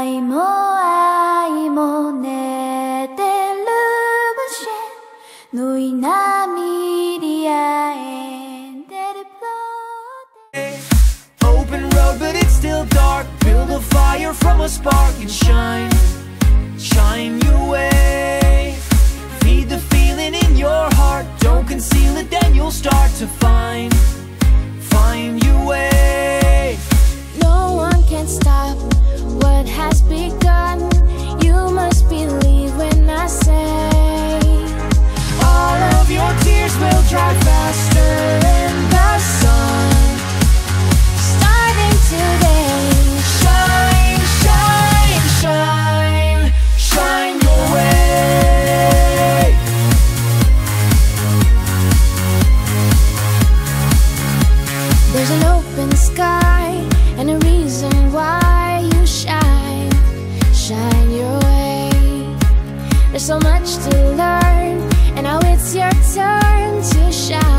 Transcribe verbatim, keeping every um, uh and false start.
愛も愛も寝てる場所너희나 미리아에 Open road but it's still dark. Build a fire from a spark and shine, shine your way. Feed the feeling in your heart. Don't conceal it, then you'll start to find, find your way. No one can stop what has begun. You must believe when I say all of your tears will dry faster in the sun. Starting today, shine, shine, shine, shine your way. There's an open sky and a reason why you shine, shine your way. There's so much to learn, and now it's your turn to shine.